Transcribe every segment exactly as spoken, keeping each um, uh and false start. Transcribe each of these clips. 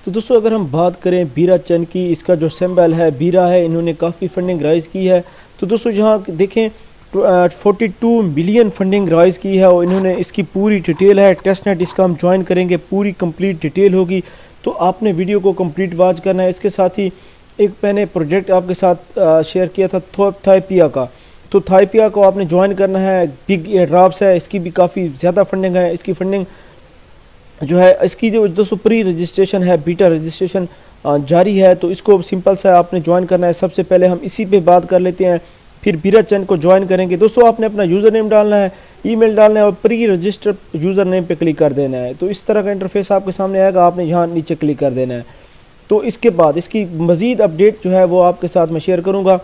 तो दोस्तों अगर हम बात करें बीरा चैन की, इसका जो सिंबल है बीरा है, इन्होंने काफ़ी फंडिंग राइज़ की है। तो दोस्तों यहाँ देखें बयालीस मिलियन फंडिंग राइज़ की है और इन्होंने इसकी पूरी डिटेल है, टेस्टनेट इसका हम ज्वाइन करेंगे, पूरी कंप्लीट डिटेल होगी। तो आपने वीडियो को कंप्लीट वॉच करना है। इसके साथ ही एक मैंने प्रोजेक्ट आपके साथ शेयर किया था थाईपिया का, तो थाईपिया को आपने ज्वाइन करना है। बिग एयर ड्रॉप्स है, इसकी भी काफ़ी ज़्यादा फंडिंग है। इसकी फंडिंग जो है, इसकी जो दोस्तों प्री रजिस्ट्रेशन है, बीटा रजिस्ट्रेशन जारी है, तो इसको सिंपल सा आपने ज्वाइन करना है। सबसे पहले हम इसी पे बात कर लेते हैं, फिर बीरा चैन को ज्वाइन करेंगे। दोस्तों आपने अपना यूज़र नेम डालना है, ईमेल डालना है और प्री रजिस्टर यूज़र नेम पे क्लिक कर देना है। तो इस तरह का इंटरफेस आपके सामने आएगा, आपने यहाँ नीचे क्लिक कर देना है। तो इसके बाद इसकी मज़ीद अपडेट जो है वो आपके साथ मैं शेयर करूँगा,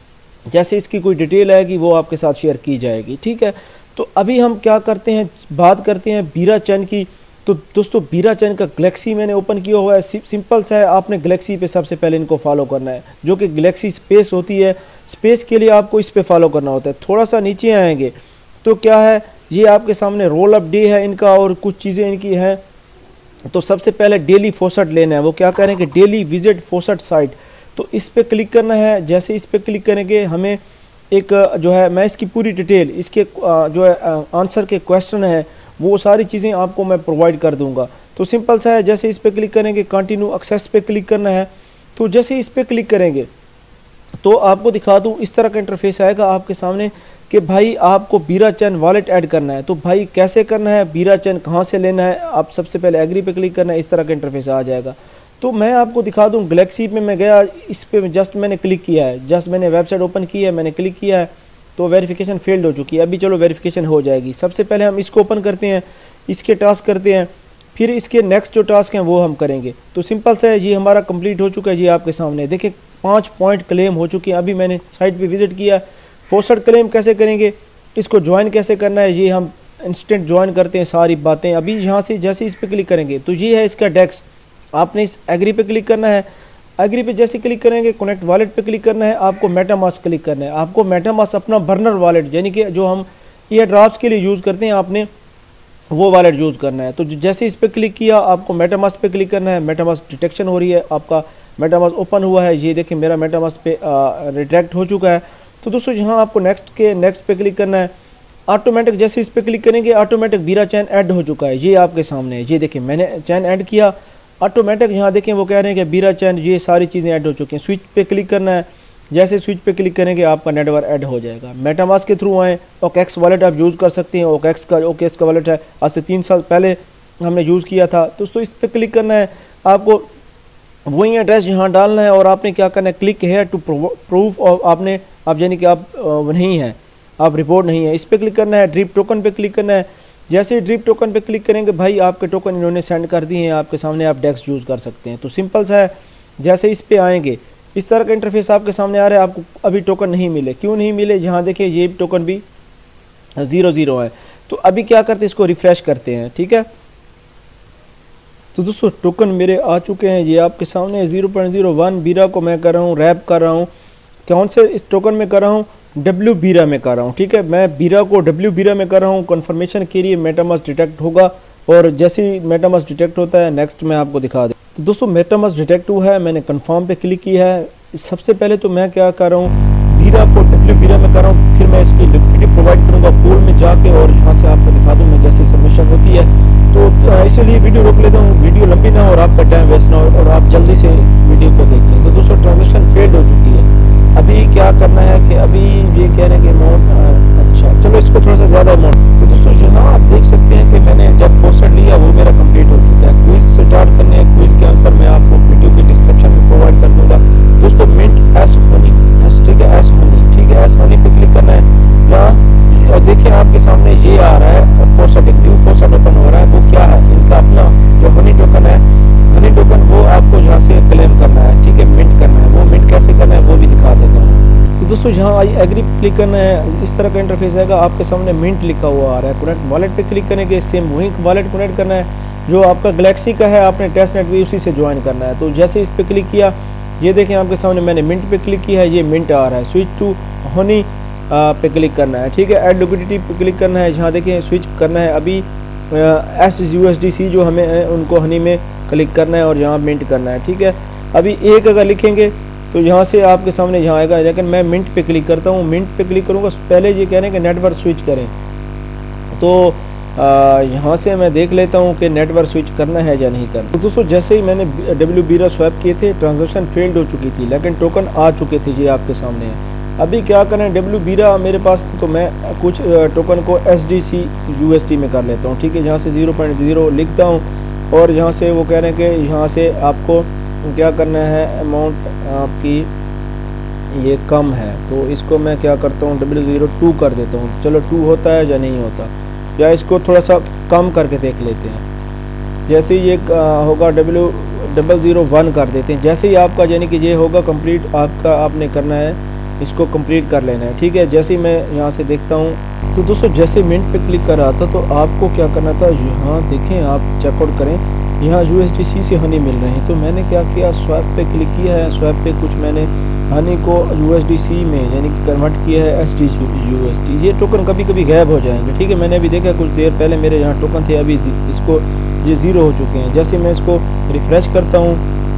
जैसे इसकी कोई डिटेल आएगी वो आपके साथ शेयर की जाएगी, ठीक है। तो अभी हम क्या करते हैं, बात करते हैं बीरा चैन की। तो दोस्तों बीरा चैन का गैलेक्सी मैंने ओपन किया हुआ है, सिंपल सा है, आपने गैलेक्सी पे सबसे पहले इनको फॉलो करना है, जो कि गैलेक्सी स्पेस होती है। स्पेस के लिए आपको इस पे फॉलो करना होता है। थोड़ा सा नीचे आएंगे तो क्या है, ये आपके सामने रोल अप डे है इनका और कुछ चीज़ें इनकी हैं। तो सबसे पहले डेली फोसट लेना है, वो क्या करेंगे, डेली विजिट फोसट साइट, तो इस पर क्लिक करना है। जैसे इस पर क्लिक करेंगे हमें एक जो है, मैं इसकी पूरी डिटेल, इसके जो है आंसर के क्वेश्चन है, वो सारी चीज़ें आपको मैं प्रोवाइड कर दूंगा। तो सिंपल सा है, जैसे इस पर क्लिक करेंगे कंटिन्यू एक्सेस पे क्लिक करना है। तो जैसे इस पर क्लिक करेंगे तो आपको दिखा दूं, इस तरह का इंटरफेस आएगा आपके सामने कि भाई आपको बीरा चैन वॉलेट ऐड करना है। तो भाई कैसे करना है, बीरा चैन कहाँ से लेना है, आप सबसे पहले एग्री पे क्लिक करना है, इस तरह का इंटरफेस आ जाएगा। तो मैं आपको दिखा दूं, गैलेक्सी पे मैं गया, इस पर जस्ट मैंने क्लिक किया है, जस्ट मैंने वेबसाइट ओपन की है, मैंने क्लिक किया है, तो वेरिफिकेशन फेल्ड हो चुकी है। अभी चलो वेरिफिकेशन हो जाएगी। सबसे पहले हम इसको ओपन करते हैं, इसके टास्क करते हैं, फिर इसके नेक्स्ट जो टास्क हैं वो हम करेंगे। तो सिंपल सा है, ये हमारा कंप्लीट हो चुका है। ये आपके सामने देखिए पाँच पॉइंट क्लेम हो चुके हैं। अभी मैंने साइट पे विजिट किया। फोसट क्लेम कैसे करेंगे, इसको ज्वाइन कैसे करना है, ये हम इंस्टेंट ज्वाइन करते हैं सारी बातें। अभी यहाँ से जैसे इस पर क्लिक करेंगे तो ये है इसका डेस्क, आपने इस एग्री पे क्लिक करना है। एग्री पे जैसे क्लिक करेंगे कनेक्ट वॉलेट पे क्लिक करना है, आपको मेटामास्क क्लिक करना है। आपको मेटामास्क अपना बर्नर वॉलेट, यानी कि जो हम एयर ड्रॉप्स के लिए यूज़ करते हैं, आपने वो वॉलेट यूज़ करना है। तो जैसे इस पर क्लिक किया, आपको मेटामास्क पे क्लिक करना है। मेटामास्क डिटेक्शन हो रही है, आपका मेटामास्क ओपन हुआ है, ये देखिए मेरा मेटामास्क पे रिट्रैक्ट हो चुका है। तो दोस्तों यहाँ आपको नेक्स्ट के नेक्स्ट पे क्लिक करना है। ऑटोमेटिक जैसे इस पर क्लिक करेंगे, ऑटोमेटिक बीरा चैन ऐड हो चुका है, ये आपके सामने है। ये देखिए मैंने चैन ऐड किया, ऑटोमेटिक यहाँ देखें वो कह रहे हैं कि बीरा चैन, ये सारी चीज़ें ऐड हो चुकी हैं। स्विच पे क्लिक करना है, जैसे स्विच पे क्लिक करेंगे आपका नेटवर्क ऐड हो जाएगा। मेटामास्क के थ्रू आए, ओकेक्स वॉलेट आप यूज़ कर सकते हैं। ओकेक्स का ओकेक्स का वॉलेट है, आज से तीन साल पहले हमने यूज़ किया था। दोस्तों इस पर क्लिक करना है, आपको वही एड्रेस यहाँ डालना है और आपने क्या करना है, क्लिक है टू प्रूफ, और आपने आप यानी कि आप नहीं हैं, आप रिपोर्ट नहीं है, इस पर क्लिक करना है। ड्रिप टोकन पे क्लिक करना है। जैसे ही ड्रिप टोकन पे क्लिक करेंगे, भाई आपके टोकन इन्होंने सेंड कर दिए हैं आपके सामने, आप डेक्स यूज़ कर सकते हैं। तो सिंपल सा है, जैसे इस पे आएंगे इस तरह का इंटरफेस आपके सामने आ रहा है। आपको अभी टोकन नहीं मिले, क्यों नहीं मिले, यहाँ देखिए ये टोकन भी ज़ीरो ज़ीरो है। तो अभी क्या करते हैं, इसको रिफ़्रेश करते हैं, ठीक है। तो दोस्तों टोकन मेरे आ चुके हैं, ये आपके सामने ज़ीरो पॉइंट ज़ीरो वन बीरा को मैं कर रहा हूँ, रैप कर रहा हूँ। कौन से इस टोकन में कर रहा हूँ, डब्ल्यू बीरा में कर रहा हूँ, ठीक है। मैं बीरा को डब्ल्यू बीरा में कर रहा हूँ। कन्फर्मेशन के लिए मेटामास्क डिटेक्ट होगा, और जैसे ही मेटामास्क डिटेक्ट होता है नेक्स्ट मैं आपको दिखा दूँ। तो दोस्तों मेटामास्क डिटेक्ट हुआ है, मैंने कंफर्म पे क्लिक किया है। सबसे पहले तो मैं क्या कर रहा हूँ, बीरा को डब्ल्यू बीरा में कर रहा हूँ, फिर मैं इसकी लिक्विडिटी प्रोवाइड करूँगा पूल में जाके, और यहाँ से आपको दिखा दूँ मैं जैसे सबमिशन होती है। तो इसलिए वीडियो रोक लेता हूँ, वीडियो लंबी ना हो और आपका टाइम वेस्ट ना हो और आप जल्दी से वीडियो को देख लें। तो दोस्तों ट्रांजेक्शन फेल्ड हो चुकी है। अभी क्या करना है कि अभी ये कह रहे हैं कि अमाउंट, अच्छा चलो इसको थोड़ा सा ज़्यादा अमाउंट। तो दोस्तों यहाँ आप देख सकते हैं कि मैंने जब फोसट लिया वो मेरा कंप्लीट हो चुका है। क्विज स्टार्ट करने हैं, क्विज के आंसर मैं आपको वीडियो के डिस्क्रिप्शन में प्रोवाइड कर दूंगा। दोस्तों मिंट एस होनी, ठीक है, एस होनी, ठीक है, एस होनी पे क्लिक करना है। यहाँ देखिए आपके सामने ये आ रहा है, फोसट एक न्यू फोसट ओपन हो रहा है। वो क्या है, इनका अपना जो हनी टोकन है, हनी टोकन वो आपको यहाँ से क्लेम करना है, ठीक है, मिंट करना है। वो मिंट कैसे करना है वो भी दिखा देता हूँ। तो दोस्तों यहाँ आई एग्री क्लिक करना है, इस तरह का इंटरफेस आएगा, आपके सामने मिंट लिखा हुआ आ रहा है। कनेक्ट वॉलेट पे क्लिक करेंगे, सेम वही वॉलेट कनेक्ट करना है जो आपका गैलेक्सी का है, आपने टेस्ट नेट भी उसी से ज्वाइन करना है। तो जैसे इस पर क्लिक किया, ये देखें आपके सामने मैंने मिंट पे क्लिक किया है, ये मिंट आ रहा है। स्विच टू हनी पे क्लिक करना है, ठीक है। ऐड लिक्विडिटी पे क्लिक करना है, यहाँ देखें स्विच करना है। अभी S U S D C जो हमें उनको हनी में क्लिक करना है और यहाँ मिंट करना है। ठीक है, अभी एक अगर लिखेंगे तो यहाँ से आपके सामने यहाँ आएगा, लेकिन मैं मिंट पे क्लिक करता हूँ। मिंट पे क्लिक करूँगा, पहले ये कह रहे हैं कि नेटवर्क स्विच करें, तो यहाँ से मैं देख लेता हूँ कि नेटवर्क स्विच करना है या नहीं करना। तो दोस्तों जैसे ही मैंने डब्ल्यू बीरा स्वैप किए थे, ट्रांजेक्शन फेल्ड हो चुकी थी, लेकिन टोकन आ चुके थे, ये आपके सामने है। अभी क्या करें, डब्ल्यू बीरा मेरे पास, तो मैं कुछ टोकन को S D C U S T में कर लेता हूँ। ठीक है, यहाँ से ज़ीरो पॉइंट ज़ीरो लिखता हूँ और यहाँ से वो कह रहे हैं कि यहाँ से आपको क्या करना है, अमाउंट आपकी ये कम है, तो इसको मैं क्या करता हूँ, डब्ल्यू ज़ीरो टू कर देता हूँ। चलो टू होता है या नहीं होता, या इसको थोड़ा सा कम करके देख लेते हैं। जैसे ये होगा डब्ल्यू डबल ज़ीरो वन कर देते हैं। जैसे ही आपका यानी कि ये होगा कंप्लीट, आपका आपने करना है, इसको कंप्लीट कर लेना है। ठीक है, जैसे ही मैं यहाँ से देखता हूँ, तो दोस्तों जैसे मिनट पे क्लिक कर रहा था तो आपको क्या करना था, यहाँ देखें, आप चेकआउट करें, यहाँ यू एस डी सी से हनी मिल रहे हैं। तो मैंने क्या किया, स्वैप पे क्लिक किया है, स्वैप पे कुछ मैंने हनी को यू एस डी सी में यानी कि कन्वर्ट किया है S D U S D. ये टोकन कभी कभी गायब हो जाएंगे। ठीक है, मैंने अभी देखा कुछ देर पहले मेरे यहाँ टोकन थे, अभी इसको ये ज़ीरो हो चुके हैं। जैसे मैं इसको रिफ़्रेश करता हूँ,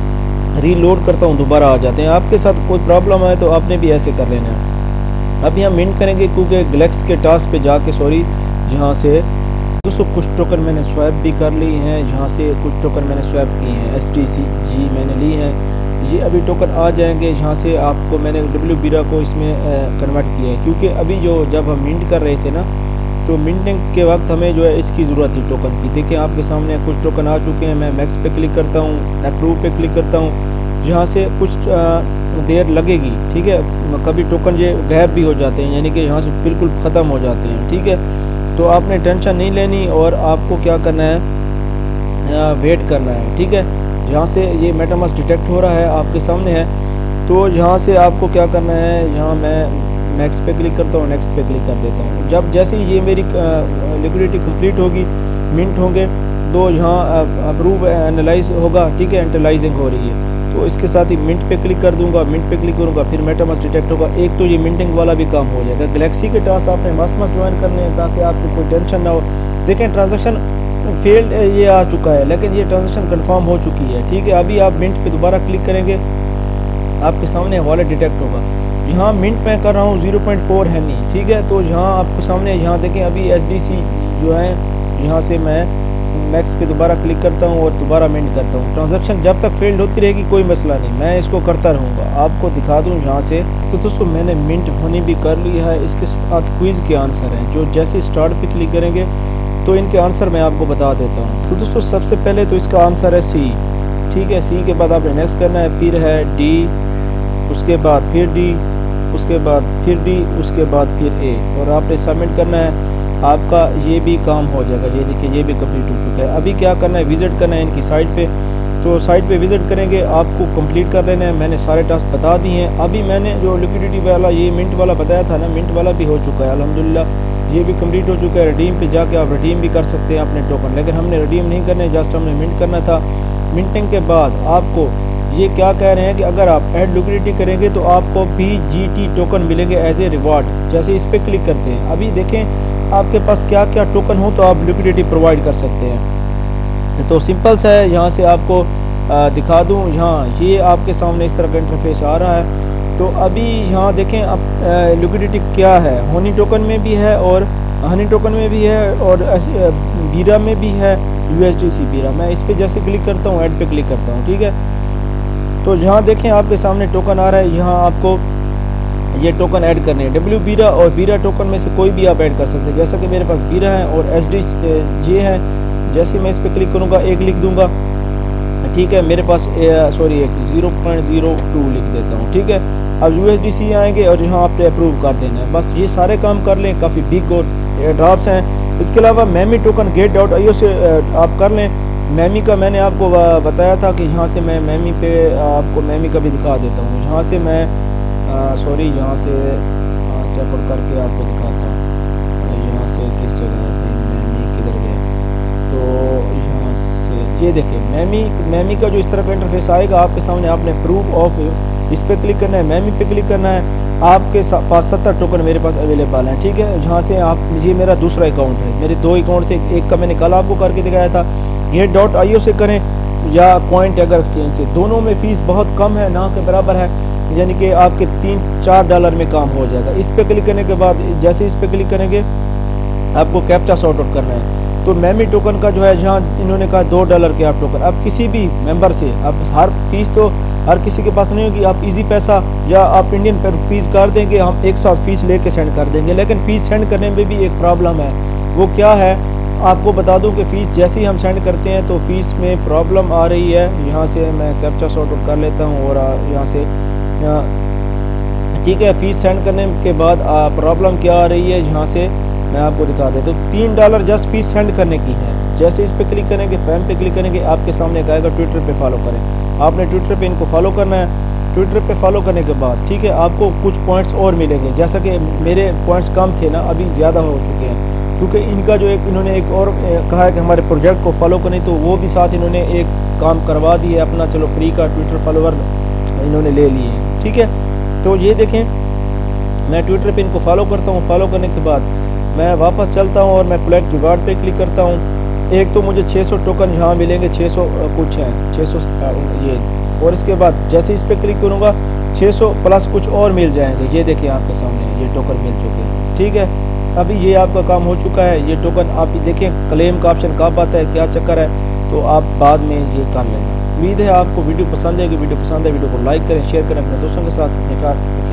रीलोड करता हूँ, दोबारा आ जाते हैं। आपके साथ कोई प्रॉब्लम आए तो आपने भी ऐसे कर लेना है। अब यहाँ मिंट करेंगे क्योंकि ग्लेक्स के टास्क पे जाके, सॉरी, यहाँ से दोस्तों कुछ टोकन मैंने स्वैप भी कर ली हैं, जहाँ से कुछ टोकन मैंने स्वैप किए हैं, एस टी सी जी मैंने ली हैं। ये अभी टोकन आ जाएंगे, जहाँ से आपको मैंने डब्ल्यू बीरा को इसमें कन्वर्ट किया है, क्योंकि अभी जो जब हम मिंट कर रहे थे ना, तो मिंटिंग के वक्त हमें जो है इसकी ज़रूरत थी टोकन की। देखिए आपके सामने कुछ टोकन आ चुके हैं। मैं मैक्स पे क्लिक करता हूँ, अप्रूव पे क्लिक करता हूँ, जहाँ से कुछ देर लगेगी। ठीक है, कभी टोकन ये गायब भी हो जाते हैं, यानी कि यहाँ से बिल्कुल ख़त्म हो जाते हैं। ठीक है, तो आपने टेंशन नहीं लेनी और आपको क्या करना है, वेट करना है। ठीक है, यहाँ से ये मेटामास्क डिटेक्ट हो रहा है, आपके सामने है। तो यहाँ से आपको क्या करना है, यहाँ मैं नेक्स्ट पे क्लिक करता हूँ, नेक्स्ट पे क्लिक कर देता हूँ। जब जैसे ही ये मेरी लिक्विडिटी कंप्लीट होगी, मिंट होंगे, तो यहाँ अप्रूव एनालाइज होगा। ठीक है, एनालाइजिंग हो रही है, तो इसके साथ ही मिंट पे क्लिक कर दूंगा, मिंट पे क्लिक करूँगा, फिर मेटामास्क डिटेक्ट होगा। एक तो ये मिंटिंग वाला भी काम हो जाएगा। गैलेक्सी के टास्क आपने मस्त मस्त ज्वाइन करने हैं ताकि आपको कोई टेंशन ना हो। देखें ट्रांजेक्शन फेल्ड ये आ चुका है, लेकिन ये ट्रांजेक्शन कंफर्म हो चुकी है। ठीक है, अभी आप मिंट पे दोबारा क्लिक करेंगे, आपके सामने वॉलेट डिटेक्ट होगा। यहाँ मिंट मैं कर रहा हूँ ज़ीरो पॉइंट फोर है नहीं। ठीक है, तो यहाँ आपके सामने, यहाँ देखें अभी एस डी सी जो है, यहाँ से मैं मैक्स पे दोबारा क्लिक करता हूँ और दोबारा मिंट करता हूँ। ट्रांजैक्शन जब तक फेल्ड होती रहेगी कोई मसला नहीं, मैं इसको करता रहूँगा। आपको दिखा दूँ यहाँ से, तो दोस्तों मैंने मिंट होनी भी कर ली है। इसके साथ क्विज़ के आंसर हैं, जो जैसे स्टार्ट पे क्लिक करेंगे तो इनके आंसर मैं आपको बता देता हूँ। तो दोस्तों सबसे पहले तो इसका आंसर है सी। ठीक है, सी के बाद आपने नेक्स्ट करना है, फिर है डी, उसके बाद फिर डी, उसके बाद फिर डी, उसके बाद फिर ए, और आपने सबमिट करना है। आपका ये भी काम हो जाएगा। ये देखिए ये भी कंप्लीट हो चुका है। अभी क्या करना है, विज़िट करना है इनकी साइट पे। तो साइट पे विज़िट करेंगे, आपको कंप्लीट कर लेना है। मैंने सारे टास्क बता दिए हैं। अभी मैंने जो लिक्विडिटी वाला ये मिंट वाला बताया था ना, मिंट वाला भी हो चुका है अल्हम्दुलिल्लाह, ये भी कंप्लीट हो चुका है। रिडीम पे जाके आप रिडीम भी कर सकते हैं अपने टोकन, लेकिन हमने रिडीम नहीं करने, जस्ट हमने मिंट करना था। मिंटिंग के बाद आपको ये क्या कह रहे हैं कि अगर आप ऐड लिक्विडिटी करेंगे तो आपको पी जी टी टोकन मिलेंगे एज ए रिवार्ड। जैसे इस पर क्लिक करते हैं, अभी देखें आपके पास क्या क्या टोकन हो तो आप लिक्विडिटी प्रोवाइड कर सकते हैं। तो सिंपल सा है, यहाँ से आपको आ, दिखा दूँ। यहाँ ये आपके सामने इस तरह का इंटरफेस आ रहा है। तो अभी यहाँ देखें अब लिक्विडिटी क्या है, होनी टोकन में भी है और हनी टोकन में भी है और बीरा में भी है, यू एस डी सी बीरा। मैं इस पर जैसे क्लिक करता हूँ, ऐड पे क्लिक करता हूँ। ठीक है, तो यहाँ देखें आपके सामने टोकन आ रहा है। यहाँ आपको ये टोकन ऐड करने हैं, डब्ल्यू बीरा और बीरा टोकन में से कोई भी आप ऐड कर सकते हैं। जैसा कि मेरे पास बीरा है और एस डी जे है। जैसे मैं इस पर क्लिक करूँगा, एक लिख दूँगा। ठीक है, मेरे पास सॉरी एक ज़ीरो पॉइंट ज़ीरो टू लिख देता हूँ। ठीक है, अब यू एस डी सी आएंगे और यहाँ आपने अप्रूव कर देना है। बस ये सारे काम कर लें, काफ़ी बिग और ड्रॉप्स हैं। इसके अलावा मैमी token gate dot I O से आप कर लें। मैमी का मैंने आपको बताया था कि यहाँ से मैं मैमी पे आपको मैमी का भी दिखा देता हूँ। यहाँ से मैं सॉरी यहाँ से चेकआउट करके आपको दिखाता हूँ। यहाँ से किस जगह मैमी किधर गया, तो यहाँ से ये देखिए मैमी मैमी का जो इस तरह का इंटरफेस आएगा आपके सामने। आपने प्रूफ ऑफ इस पर क्लिक करना है, मैमी पे क्लिक करना है। आपके पास सत्तर टोकन मेरे पास अवेलेबल हैं। ठीक है, जहाँ से आप, ये मेरा दूसरा अकाउंट है, मेरे दो अकाउंट थे। एक का मैंने कल आपको करके दिखाया था, गेट डॉट आई ओ से करें या पॉइंट अगर एक्सचेंज से, दोनों में फ़ीस बहुत कम है, ना के बराबर है, यानी कि आपके तीन चार डॉलर में काम हो जाएगा। इस पर क्लिक करने के बाद जैसे इस पर क्लिक करेंगे आपको कैप्चा सॉर्ट आउट करना है। तो मेमी टोकन का जो है जहाँ इन्होंने कहा दो डॉलर के आप टोकन, अब किसी भी मेंबर से अब हर फीस तो हर किसी के पास नहीं होगी, आप इजी पैसा या आप इंडियन पे रुपीज़ कर देंगे, हम एक साथ फीस लेके सेंड कर देंगे। लेकिन फ़ीस सेंड करने में भी एक प्रॉब्लम है, वो क्या है आपको बता दूं कि फ़ीस जैसे ही हम सेंड करते हैं तो फ़ीस में प्रॉब्लम आ रही है। यहाँ से मैं कैप्चा सॉर्ट आउट कर लेता हूँ और यहाँ से ठीक है, फ़ीस सेंड करने के बाद प्रॉब्लम क्या आ रही है यहाँ से मैं आपको दिखा देता हूँ। तो तीन डॉलर जस्ट फीस सेंड करने की है। जैसे इस पर क्लिक करेंगे, फैम पे क्लिक करेंगे, आपके सामने एक आएगा ट्विटर पे फॉलो करें। आपने ट्विटर पे इनको फॉलो करना है। ट्विटर पे फॉलो करने के बाद ठीक है आपको कुछ पॉइंट्स और मिलेंगे, जैसा कि मेरे पॉइंट्स कम थे ना, अभी ज़्यादा हो चुके हैं, क्योंकि इनका जो एक इन्होंने एक और कहा है कि हमारे प्रोजेक्ट को फॉलो करें, तो वो भी साथ इन्होंने एक काम करवा दिए अपना, चलो फ्री का ट्विटर फॉलोवर इन्होंने ले लिए। ठीक है, तो ये देखें मैं ट्विटर पे इनको फॉलो करता हूँ। फॉलो करने के बाद मैं वापस चलता हूँ और मैं कलेक्ट रिवार्ड पे क्लिक करता हूँ। एक तो मुझे छः सौ टोकन यहाँ मिलेंगे, छः सौ कुछ हैं, छः सौ ये, और इसके बाद जैसे इस पर क्लिक करूँगा छः सौ प्लस कुछ और मिल जाएंगे। ये देखिए आपके सामने ये टोकन मिल चुके हैं। ठीक है, अभी ये आपका काम हो चुका है। ये टोकन आप देखें क्लेम का ऑप्शन कब आता है, क्या चक्कर है, तो आप बाद में ये कर लेना। उम्मीद है आपको वीडियो पसंद है कि वीडियो पसंद है वीडियो को लाइक करें, शेयर करें अपने दोस्तों के साथ। अपने ख्याल